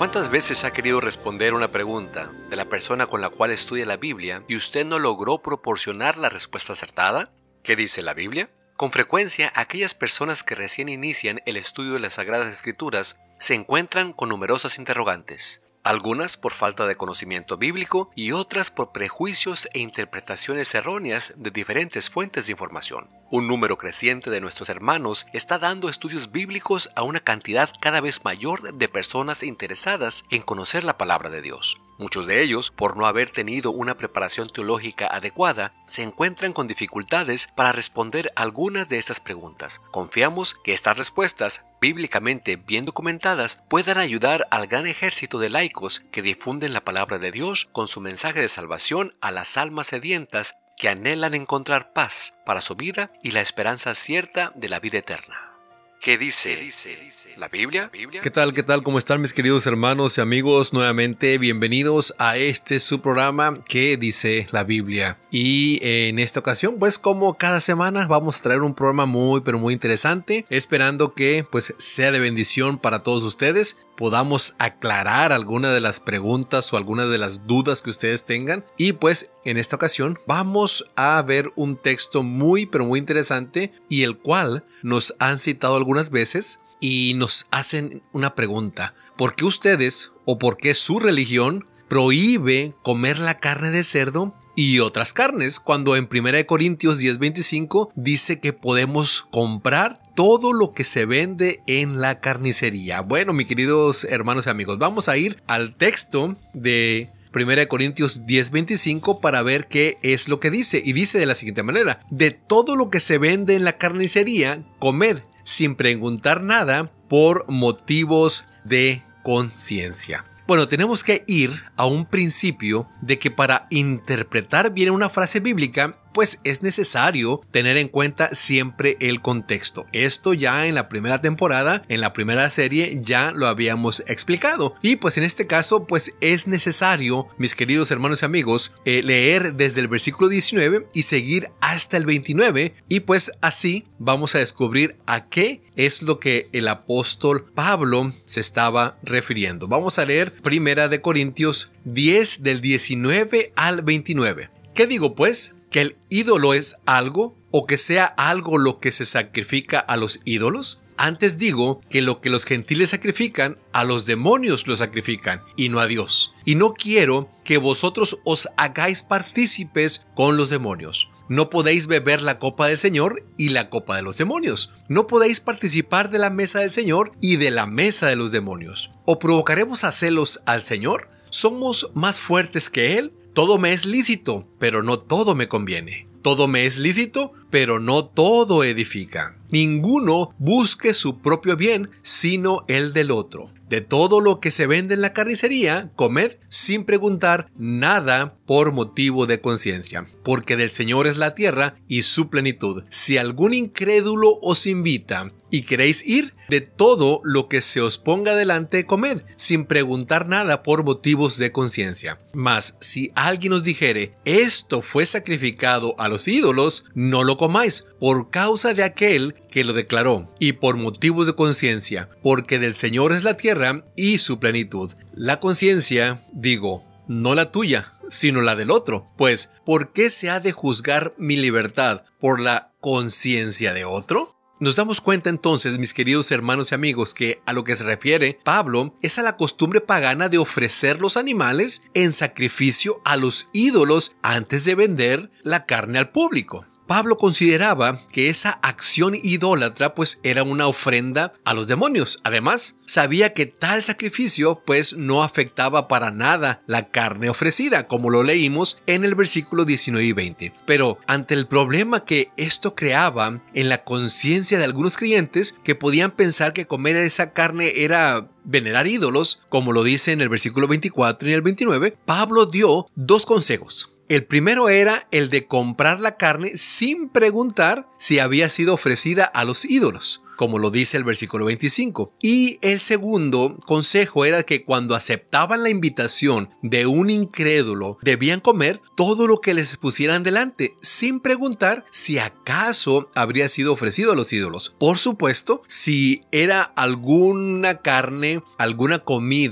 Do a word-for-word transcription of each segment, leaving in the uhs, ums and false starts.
¿Cuántas veces ha querido responder una pregunta de la persona con la cual estudia la Biblia y usted no logró proporcionar la respuesta acertada? ¿Qué dice la Biblia? Con frecuencia, aquellas personas que recién inician el estudio de las Sagradas Escrituras se encuentran con numerosas interrogantes. Algunas por falta de conocimiento bíblico y otras por prejuicios e interpretaciones erróneas de diferentes fuentes de información. Un número creciente de nuestros hermanos está dando estudios bíblicos a una cantidad cada vez mayor de personas interesadas en conocer la palabra de Dios. Muchos de ellos, por no haber tenido una preparación teológica adecuada, se encuentran con dificultades para responder algunas de estas preguntas. Confiamos que estas respuestas, bíblicamente bien documentadas, puedan ayudar al gran ejército de laicos que difunden la palabra de Dios con su mensaje de salvación a las almas sedientas que anhelan encontrar paz para su vida y la esperanza cierta de la vida eterna. ¿Qué dice la Biblia? ¿Qué tal? ¿Qué tal? ¿Cómo están mis queridos hermanos y amigos? Nuevamente bienvenidos a este su programa ¿Qué dice la Biblia? Y en esta ocasión, pues como cada semana vamos a traer un programa muy pero muy interesante, esperando que pues sea de bendición para todos ustedes, podamos aclarar algunas de las preguntas o algunas de las dudas que ustedes tengan. Y pues en esta ocasión vamos a ver un texto muy pero muy interesante y el cual nos han citado algunas veces y nos hacen una pregunta: ¿por qué ustedes o por qué su religión prohíbe comer la carne de cerdo y otras carnes, cuando en primera de Corintios diez veinticinco dice que podemos comprar todo lo que se vende en la carnicería? Bueno, mis queridos hermanos y amigos, vamos a ir al texto de primera de Corintios diez veinticinco para ver qué es lo que dice. Y dice de la siguiente manera: de todo lo que se vende en la carnicería, comed, sin preguntar nada, por motivos de conciencia. Bueno, tenemos que ir a un principio de que para interpretar bien una frase bíblica, pues es necesario tener en cuenta siempre el contexto. Esto ya en la primera temporada, en la primera serie, ya lo habíamos explicado. Y pues en este caso, pues es necesario, mis queridos hermanos y amigos, eh, leer desde el versículo diecinueve y seguir hasta el veintinueve. Y pues así vamos a descubrir a qué es lo que el apóstol Pablo se estaba refiriendo. Vamos a leer primera de Corintios diez del diecinueve al veintinueve. ¿Qué digo pues? ¿Que el ídolo es algo o que sea algo lo que se sacrifica a los ídolos? Antes digo que lo que los gentiles sacrifican, a los demonios lo sacrifican y no a Dios. Y no quiero que vosotros os hagáis partícipes con los demonios. No podéis beber la copa del Señor y la copa de los demonios. No podéis participar de la mesa del Señor y de la mesa de los demonios. ¿O provocaremos a celos al Señor? ¿Somos más fuertes que Él? Todo me es lícito, pero no todo me conviene. Todo me es lícito, pero no todo edifica. Ninguno busque su propio bien, sino el del otro. De todo lo que se vende en la carnicería, comed sin preguntar nada por motivo de conciencia, porque del Señor es la tierra y su plenitud. Si algún incrédulo os invita y queréis ir, de todo lo que se os ponga delante, comed, sin preguntar nada por motivos de conciencia. Mas si alguien os dijere, esto fue sacrificado a los ídolos, no lo comáis, por causa de aquel que lo declaró, y por motivos de conciencia, porque del Señor es la tierra y su plenitud. La conciencia, digo, no la tuya, sino la del otro. Pues, ¿por qué se ha de juzgar mi libertad por la conciencia de otro? Nos damos cuenta entonces, mis queridos hermanos y amigos, que a lo que se refiere Pablo es a la costumbre pagana de ofrecer los animales en sacrificio a los ídolos antes de vender la carne al público. Pablo consideraba que esa acción idólatra pues era una ofrenda a los demonios. Además, sabía que tal sacrificio pues no afectaba para nada la carne ofrecida, como lo leímos en el versículo diecinueve y veinte. Pero ante el problema que esto creaba en la conciencia de algunos creyentes, que podían pensar que comer esa carne era venerar ídolos, como lo dice en el versículo veinticuatro y el veintinueve, Pablo dio dos consejos. El primero era el de comprar la carne sin preguntar si había sido ofrecida a los ídolos, como lo dice el versículo veinticinco. Y el segundo consejo era que cuando aceptaban la invitación de un incrédulo, debían comer todo lo que les pusieran delante, sin preguntar si acaso habría sido ofrecido a los ídolos. Por supuesto, si era alguna carne, alguna comida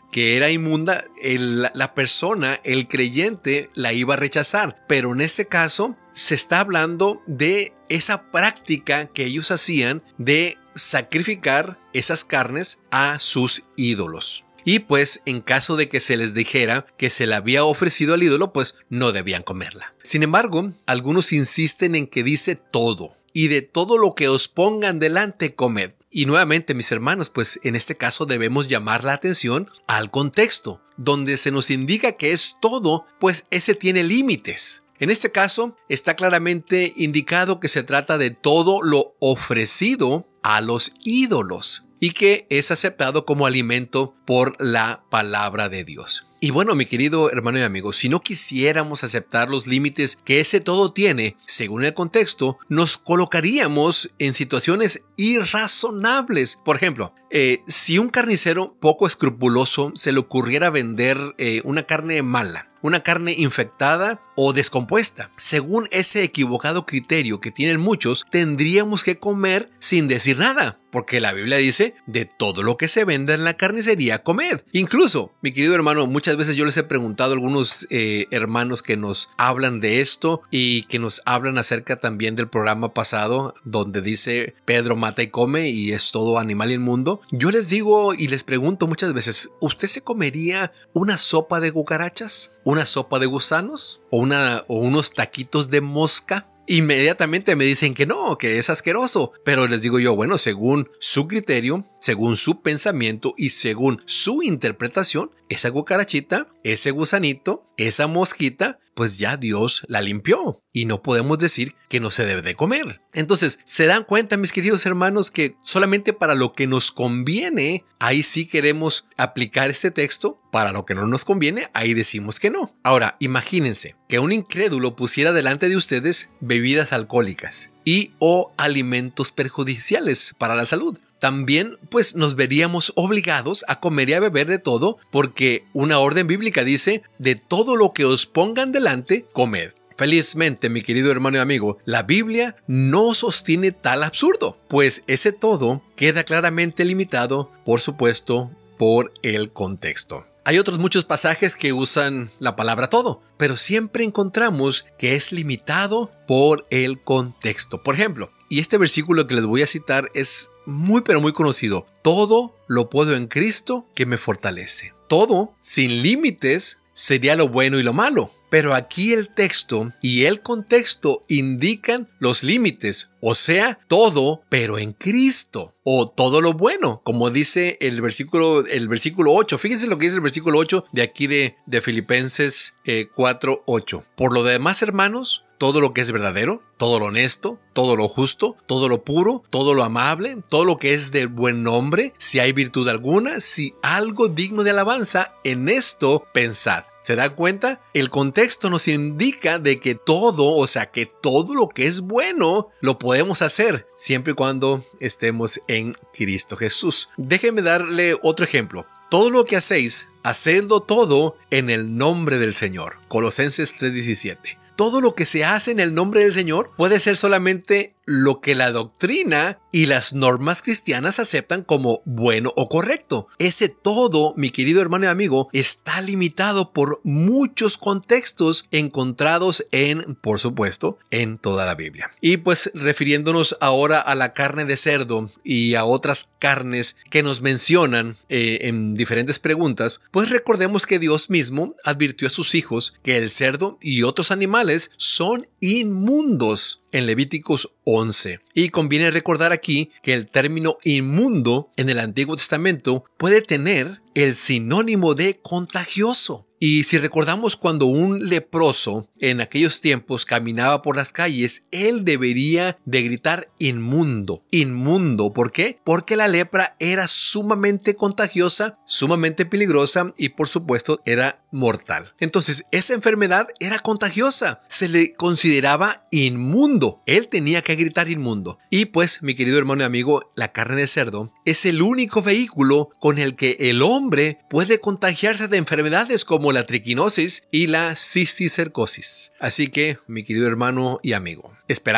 que era inmunda, el, la persona, el creyente, la iba a rechazar. Pero en este caso se está hablando de esa práctica que ellos hacían de sacrificar esas carnes a sus ídolos. Y pues en caso de que se les dijera que se le había ofrecido al ídolo, pues no debían comerla. Sin embargo, algunos insisten en que dice todo. Y de todo lo que os pongan delante, comed. Y nuevamente, mis hermanos, pues en este caso debemos llamar la atención al contexto. Donde se nos indica que es todo, pues ese tiene límites. En este caso, está claramente indicado que se trata de todo lo ofrecido a los ídolos y que es aceptado como alimento por la palabra de Dios. Y bueno, mi querido hermano y amigo, si no quisiéramos aceptar los límites que ese todo tiene, según el contexto, nos colocaríamos en situaciones irrazonables. Por ejemplo, eh, si un carnicero poco escrupuloso se le ocurriera vender eh, una carne mala, una carne infectada o descompuesta, según ese equivocado criterio que tienen muchos, tendríamos que comer sin decir nada, porque la Biblia dice, de todo lo que se venda en la carnicería, comed. Incluso, mi querido hermano, muchas veces yo les he preguntado a algunos eh, hermanos que nos hablan de esto y que nos hablan acerca también del programa pasado, donde dice, Pedro mata y come y es todo animal inmundo. Yo les digo y les pregunto muchas veces, ¿usted se comería una sopa de cucarachas? ¿Una sopa de gusanos? ¿O, una, o unos taquitos de mosca? Inmediatamente me dicen que no, que es asqueroso. Pero les digo yo, bueno, según su criterio, según su pensamiento y según su interpretación, esa cucarachita, ese gusanito, esa mosquita, pues ya Dios la limpió y no podemos decir que no se debe de comer. Entonces, ¿se dan cuenta, mis queridos hermanos, que solamente para lo que nos conviene, ahí sí queremos aplicar este texto? Para lo que no nos conviene, ahí decimos que no. Ahora, imagínense que un incrédulo pusiera delante de ustedes bebidas alcohólicas y o alimentos perjudiciales para la salud. También pues nos veríamos obligados a comer y a beber de todo, porque una orden bíblica dice, de todo lo que os pongan delante, comed. Felizmente, mi querido hermano y amigo, la Biblia no sostiene tal absurdo, pues ese todo queda claramente limitado, por supuesto, por el contexto. Hay otros muchos pasajes que usan la palabra todo, pero siempre encontramos que es limitado por el contexto. Por ejemplo, y este versículo que les voy a citar es muy pero muy conocido. Todo lo puedo en Cristo que me fortalece. Todo, sin límites, sería lo bueno y lo malo. Pero aquí el texto y el contexto indican los límites, o sea, todo, pero en Cristo, o todo lo bueno, como dice el versículo, el versículo ocho. Fíjense lo que dice el versículo ocho de aquí de, de Filipenses eh, cuatro ocho. Por lo demás, hermanos, todo lo que es verdadero, todo lo honesto, todo lo justo, todo lo puro, todo lo amable, todo lo que es de buen nombre, si hay virtud alguna, si algo digno de alabanza, en esto pensad. ¿Se dan cuenta? El contexto nos indica de que todo, o sea, que todo lo que es bueno lo podemos hacer siempre y cuando estemos en Cristo Jesús. Déjenme darle otro ejemplo. Todo lo que hacéis, hacedlo todo en el nombre del Señor. Colosenses tres diecisiete. Todo lo que se hace en el nombre del Señor puede ser solamente lo que la doctrina y las normas cristianas aceptan como bueno o correcto. Ese todo, mi querido hermano y amigo, está limitado por muchos contextos encontrados en, por supuesto, en toda la Biblia. Y pues refiriéndonos ahora a la carne de cerdo y a otras carnes que nos mencionan eh, en diferentes preguntas, pues recordemos que Dios mismo advirtió a sus hijos que el cerdo y otros animales son inmundos en Levíticos once. Y conviene recordar aquí que el término inmundo en el Antiguo Testamento puede tener el sinónimo de contagioso. Y si recordamos cuando un leproso en aquellos tiempos caminaba por las calles, él debería de gritar inmundo, inmundo. ¿Por qué? Porque la lepra era sumamente contagiosa, sumamente peligrosa y por supuesto era mortal. Entonces esa enfermedad era contagiosa, se le consideraba inmundo. Él tenía que gritar inmundo. Y pues, mi querido hermano y amigo, la carne de cerdo es el único vehículo con el que el hombre puede contagiarse de enfermedades como la triquinosis y la cisticercosis. Así que, mi querido hermano y amigo, esperando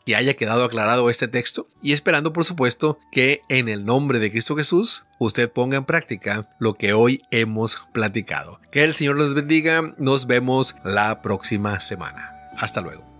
que haya quedado aclarado este texto y esperando por supuesto que en el nombre de Cristo Jesús usted ponga en práctica lo que hoy hemos platicado. Que el Señor los bendiga. Nos vemos la próxima semana. Hasta luego.